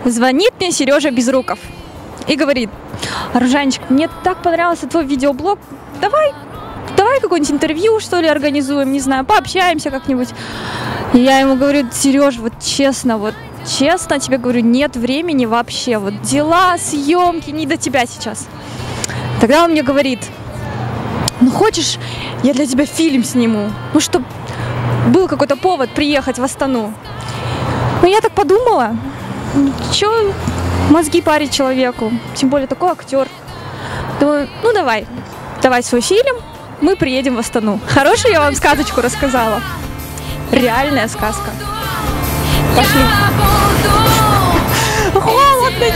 Звонит мне Сережа Безруков и говорит: Аружанчик, мне так понравился твой видеоблог, давай какое-нибудь интервью, что ли, организуем, не знаю, пообщаемся как-нибудь. И я ему говорю: Сереж, вот честно тебе говорю, нет времени вообще, вот дела, съемки, не до тебя сейчас. Тогда он мне говорит: ну хочешь, я для тебя фильм сниму, ну чтобы был какой-то повод приехать в Астану. Ну я так подумала, чё мозги парить человеку, тем более такой актер. Думаю, ну давай свой фильм, мы приедем в Астану. Хорошую я вам сказочку рассказала. Реальная сказка. Пошли. Холодно.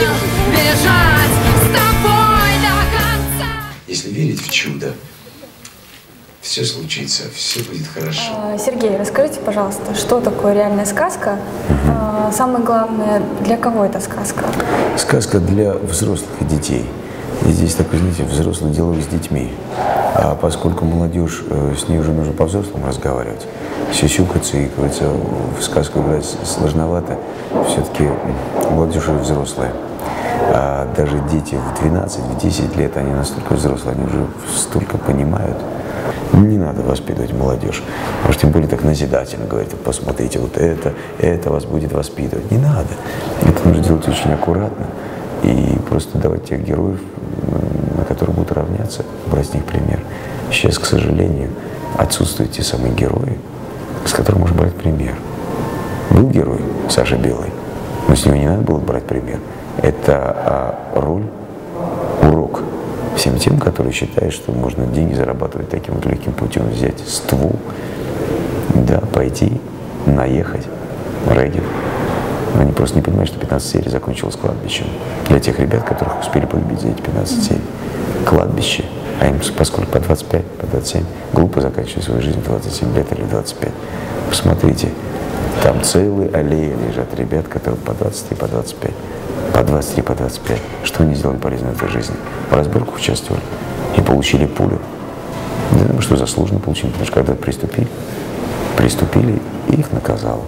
Если верить в чудо, все случится, все будет хорошо. Сергей, расскажите, пожалуйста, что такое реальная сказка? Самое главное, для кого эта сказка? Сказка для взрослых и детей. И здесь такой, знаете, взрослый диалог с детьми. А поскольку молодежь, с ней уже нужно по-взрослому разговаривать, сюсюкаться и, говорится, в сказку играть сложновато, все-таки молодежь уже взрослая. А даже дети в 12, в 10 лет, они настолько взрослые, они уже столько понимают. Не надо воспитывать молодежь, потому что тем более так назидательно говорит: посмотрите, вот это вас будет воспитывать. Не надо. Это нужно делать очень аккуратно и просто давать тех героев, на которые будут равняться, брать с них пример. Сейчас, к сожалению, отсутствуют те самые герои, с которых можно брать пример. Был герой Саша Белый, но с него не надо было брать пример. Это роль, урок всем тем, которые считают, что можно деньги зарабатывать таким вот легким путем, взять ствол, да, пойти, наехать, регги. Но они просто не понимают, что 15 серий закончилось кладбищем. Для тех ребят, которых успели полюбить за эти 15 серий. Кладбище. А им, поскольку по 25, по 27, глупо заканчивать свою жизнь в 27 лет или 25. Посмотрите, там целые аллеи лежат ребят, которые по 23, по 25. По 23, по 25. Что они сделали полезно в этой жизни? В разборках участвовали и получили пулю. Я думаю, что заслуженно получили, потому что когда приступили, их наказал.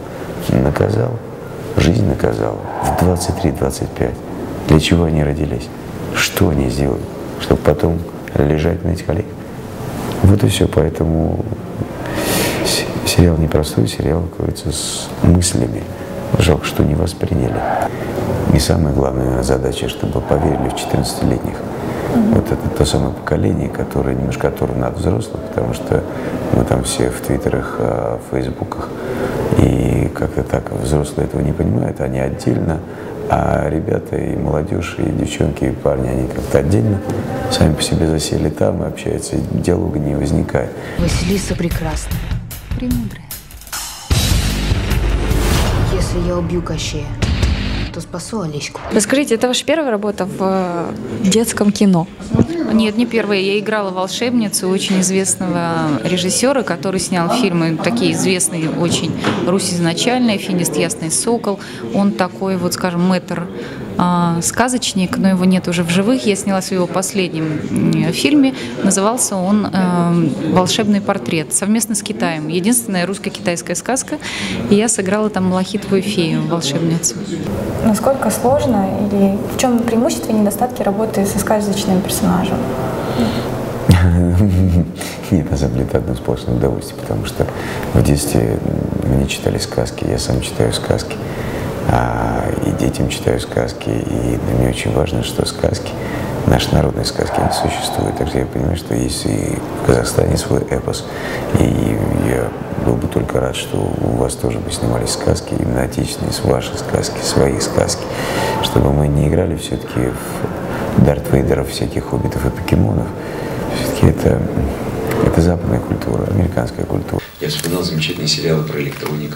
Жизнь наказала в 23-25. Для чего они родились? Что они сделали? Чтобы потом лежать на этих аллеях? Вот и все. Поэтому сериал непростой, сериал, как говорится, с мыслями. Жалко, что не восприняли. И самая главная задача, чтобы поверили в 14-летних. Вот это то самое поколение, которое немножко оторвано от взрослых, потому что мы там все в твиттерах, в фейсбуках, и как-то так взрослые этого не понимают, они отдельно, а ребята и молодежь, и девчонки, и парни, они как-то отдельно сами по себе засели там и общаются, и диалога не возникает. Василиса прекрасная, премудрая. Если я убью Кощея, то спасу Олеську. Расскажите, это ваша первая работа в детском кино? Нет, не первая. Я играла волшебницу очень известного режиссера, который снял фильмы такие известные, очень «Русь изначальная», «Финист Ясный Сокол». Он такой, вот скажем, мэтр сказочник, но его нет уже в живых. Я сняла в его последнем фильме. Назывался он «Волшебный портрет» совместно с Китаем. Единственная русско-китайская сказка. И я сыграла там малахитовую фею, волшебницу. Насколько сложно или в чем преимущества и недостатки работы со сказочным персонажем? Нет, на самом деле это одно сплошное удовольствие, потому что в детстве мне читали сказки, я сам читаю сказки, и детям читаю сказки, и для меня очень важно, что сказки, наши народные сказки, они существуют. Также я понимаю, что есть и в Казахстане свой эпос, и я был бы только рад, что у вас тоже бы снимались сказки, именно отечественные, ваши сказки, свои сказки, чтобы мы не играли все-таки в Дарт Вейдеров, всяких хоббитов и покемонов. Все-таки это западная культура, американская культура. Я вспоминал замечательные сериалы про электроника.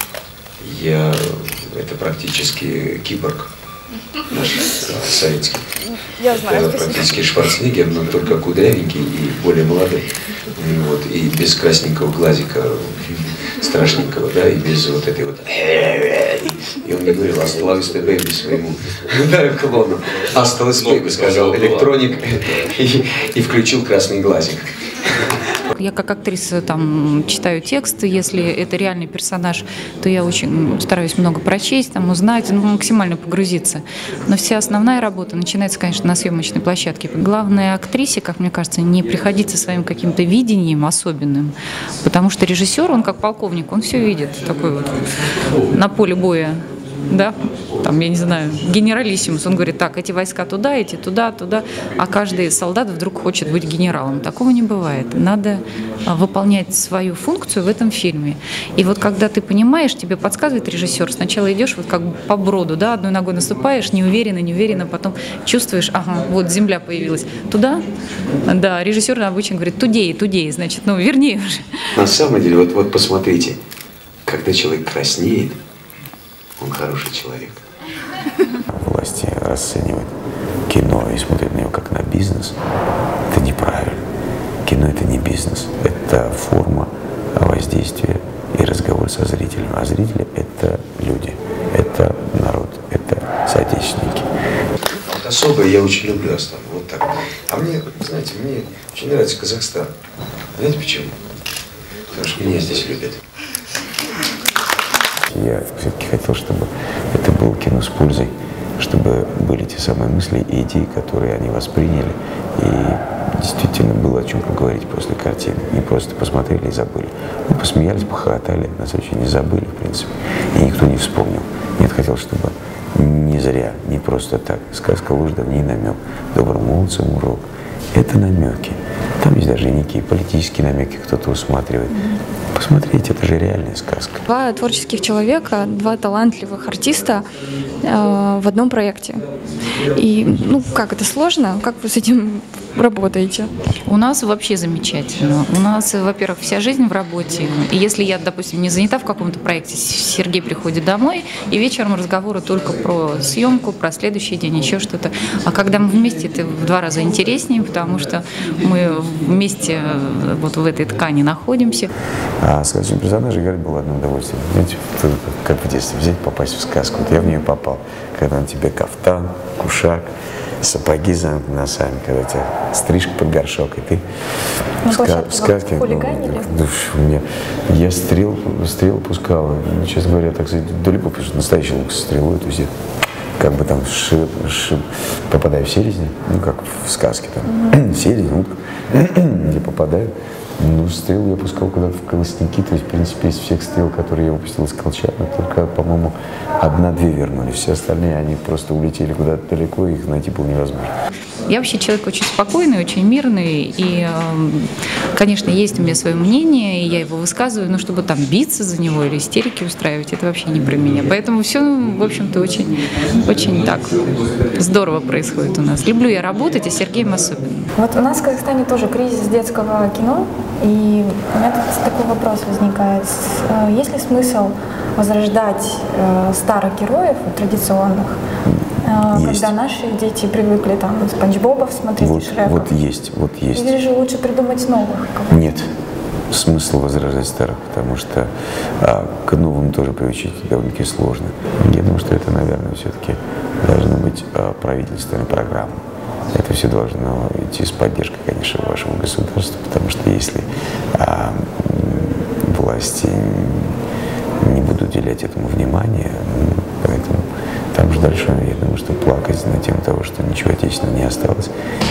Это практически киборг наш советский. Я знаю. Это практически Шварценеггер, но только кудрявенький и более молодой. Вот, и без красненького глазика страшненького, да, и без вот этой вот... И он мне говорил: «Осталось бэйби» своему клону. «Осталось бэйби», сказал электроник и включил красный глазик. Я как актриса там читаю текст, если это реальный персонаж, то я очень стараюсь много прочесть, там, узнать, максимально погрузиться. Но вся основная работа начинается, конечно, на съемочной площадке. Главное актрисе, как мне кажется, не приходить со своим каким-то видением особенным, потому что режиссер, он как полковник, он все видит, такой вот на поле боя. Да, там, я не знаю, генералиссимус, он говорит, так, эти войска туда, эти туда, туда, а каждый солдат вдруг хочет быть генералом. Такого не бывает. Надо выполнять свою функцию в этом фильме. И вот когда ты понимаешь, тебе подсказывает режиссер, сначала идешь вот как бы по броду, да, одной ногой наступаешь, неуверенно, потом чувствуешь, ага, вот земля появилась. Туда, да, режиссер обычно говорит, тудей, значит, ну, вернее уже. На самом деле, вот посмотрите, когда человек краснеет, он хороший человек. Власти расценивают кино и смотрят на него как на бизнес. Это неправильно. Кино – это не бизнес. Это форма воздействия и разговор со зрителем. А зрители – это люди, это народ, это соотечественники. Вот особо я очень люблю Астану. Вот так. А мне, знаете, мне очень нравится Казахстан. Знаете почему? Потому что меня здесь любят. Я все-таки хотел, чтобы это было кино с пользой, чтобы были те самые мысли и идеи, которые они восприняли, и действительно было о чем поговорить после картины. Не просто посмотрели и забыли. Мы посмеялись, похохотали, нас очень не забыли, в принципе, и никто не вспомнил. Нет, хотел, чтобы не зря, не просто так. Сказка ложь, да в ней намек. Добрым молодцам урок. Это намеки. Там есть даже некие политические намеки, кто-то усматривает. Посмотрите, это же реальная сказка. Два творческих человека, два талантливых артиста в одном проекте. И, ну, как это сложно? Как вы с этим работаете? У нас вообще замечательно. У нас, во-первых, вся жизнь в работе. И если я, допустим, не занята в каком-то проекте, Сергей приходит домой, и вечером разговоры только про съемку, про следующий день, еще что-то. А когда мы вместе, это в 2 раза интереснее, потому что мы вместе вот в этой ткани находимся. А с этим персонажем играть было одно удовольствие. Знаете, как в детстве взять, попасть в сказку. Вот я в нее попал, когда на тебе кафтан, кушак, сапоги за носами, когда у тебя стрижка под горшок, и ты в сказке. Я стрел пускал, честно говоря, так сказать, далеко, потому что настоящий лук со стрелой, то есть я как бы там попадаю в селезни, ну как в сказке там, селезни, лук, я попадаю. Ну, стрел я пускал куда-то в колосники, то есть, в принципе, из всех стрел, которые я выпустил из колчана, только, по-моему, 1-2 вернулись. Все остальные, они просто улетели куда-то далеко, их найти было невозможно. Я вообще человек очень спокойный, очень мирный, и, конечно, есть у меня свое мнение, и я его высказываю, но чтобы там биться за него или истерики устраивать, это вообще не про меня. Поэтому все, в общем-то, очень так здорово происходит у нас. Люблю я работать, а с Сергеем особенно. Вот у нас в Казахстане тоже кризис детского кино, и у меня такой вопрос возникает. Есть ли смысл возрождать старых героев, традиционных, когда наши дети привыкли там Спанч Бобов смотреть, Шрека? Вот есть. Или же лучше придумать новых? Нет. Смысл возрождать старых, потому что к новым тоже приучить довольно-таки сложно. Я думаю, что это, наверное, все-таки должна быть правительственная программа. Это все должно идти с поддержкой, конечно, вашего государства, потому что если власти не будут уделять этому внимания, поэтому там же дальше, я думаю, что плакать на тему того, что ничего отечественного не осталось.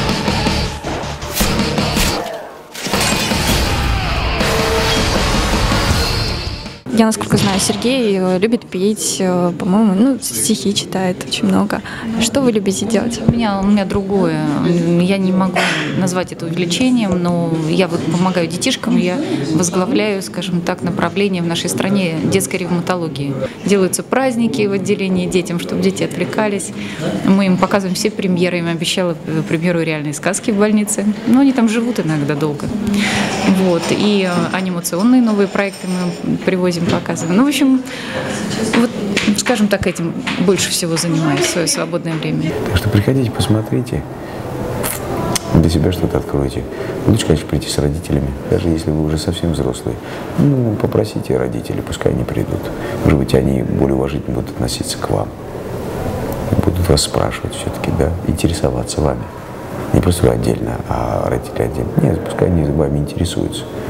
Я, насколько знаю, Сергей любит петь, по-моему, ну, стихи читает очень много. Что вы любите делать? У меня другое. Я не могу назвать это увлечением, но я вот помогаю детишкам, я возглавляю, скажем так, направление в нашей стране детской ревматологии. Делаются праздники в отделении детям, чтобы дети отвлекались. Мы им показываем все премьеры. Я им обещала премьеру реальной сказки в больнице. Но они там живут иногда долго. Вот. И анимационные новые проекты мы привозим, показываем. Ну, в общем, вот, скажем так, этим больше всего занимаюсь в свое свободное время. Так что приходите, посмотрите, для себя что-то откройте. Лучше, конечно, прийти с родителями, даже если вы уже совсем взрослые. Ну, попросите родителей, пускай они придут. Может быть, они более уважительно будут относиться к вам. Будут вас спрашивать все-таки, да, интересоваться вами. Не просто вы отдельно, а родители отдельно. Нет, пускай они вами интересуются.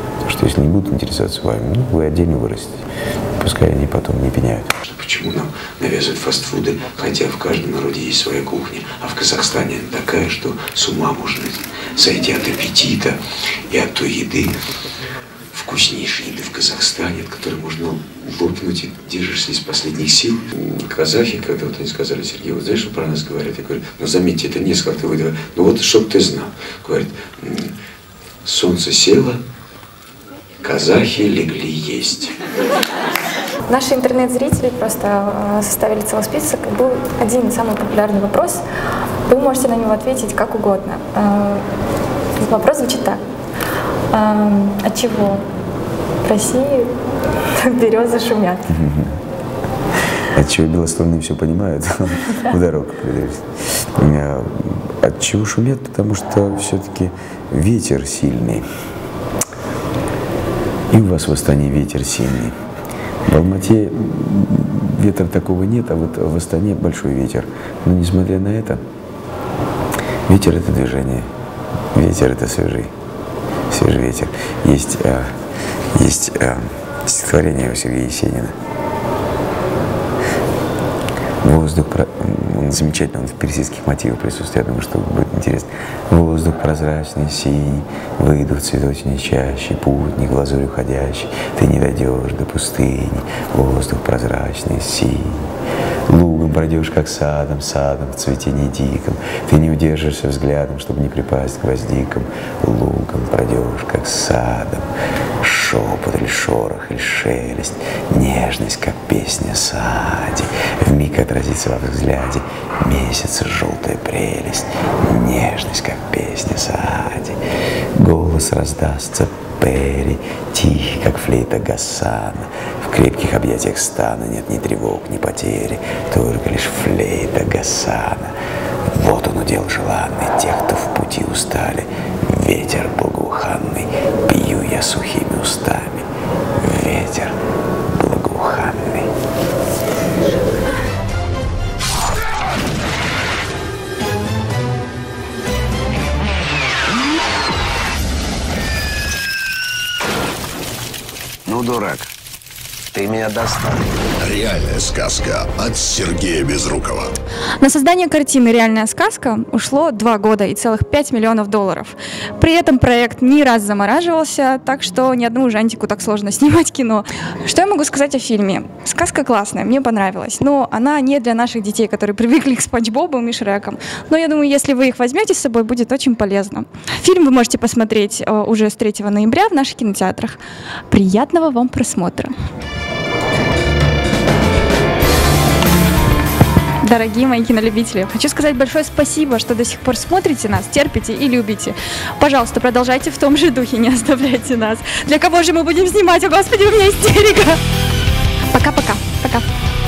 То есть не будут интересоваться вами, ну, вы отдельно вырастете. Пускай они потом не пеняют. Почему нам навязывают фастфуды, хотя в каждом народе есть своя кухня, а в Казахстане она такая, что с ума можно сойти от аппетита и от той еды, вкуснейшей еды в Казахстане, от которой можно лопнуть, и держишься из последних сил. Казахи, когда вот они сказали: Сергей, вот знаешь, что про нас говорят? Я говорю: ну заметьте, это не как-то выдавали. Ну вот, чтоб ты знал. Говорят: солнце село, казахи легли есть. Наши интернет-зрители просто составили целый список. Был один самый популярный вопрос. Вы можете на него ответить как угодно. Вопрос звучит так. От чего в России березы шумят? От чего белостонные все понимают, в дорогу придерживаются. От чего шумят? Потому что все-таки ветер сильный. И у вас в Астане ветер сильный. В Алмате ветра такого нет, а вот в Астане большой ветер. Но несмотря на это, ветер — это движение, ветер — это свежий ветер. Есть стихотворение у Сергея Есенина. Воздух, он замечательно, он в персидских мотивах присутствует, я думаю, что будет интересно. Воздух прозрачный, синий, выйду в цветочной чаще, путник в лазурь уходящий, ты не дойдешь до пустыни. Воздух прозрачный, синий, лугом пройдешь, как садом в цветении диком, ты не удержишься взглядом, чтобы не припасть к гвоздикам. Лугом пройдешь, как садом, шепот или шорох или шелест, нежность, как песня сади, вмиг отразится во взгляде месяца желтая прелесть, нежность, как песня сади. Голос раздастся Пери, тихий, как флейта Гасана, в крепких объятиях стана нет ни тревог, ни потери, только лишь флейта Гасана. Вот он удел желанный тех, кто в пути устали, ветер благоуханный, пью я сухими устами, ветер благоуханный. Ну, дурак, ты меня достал. Реальная сказка от Сергея Безрукова. На создание картины «Реальная сказка» ушло 2 года и целых 5 миллионов долларов. При этом проект не раз замораживался, так что ни одному жантику так сложно снимать кино. Что я могу сказать о фильме? Сказка классная, мне понравилась, но она не для наших детей, которые привыкли к Спанч Бобам и Шрекам. Но я думаю, если вы их возьмете с собой, будет очень полезно. Фильм вы можете посмотреть уже с 3 ноября в наших кинотеатрах. Приятного вам просмотра! Дорогие мои кинолюбители, хочу сказать большое спасибо, что до сих пор смотрите нас, терпите и любите. Пожалуйста, продолжайте в том же духе, не оставляйте нас. Для кого же мы будем снимать? О, Господи, у меня истерика! Пока-пока. Пока.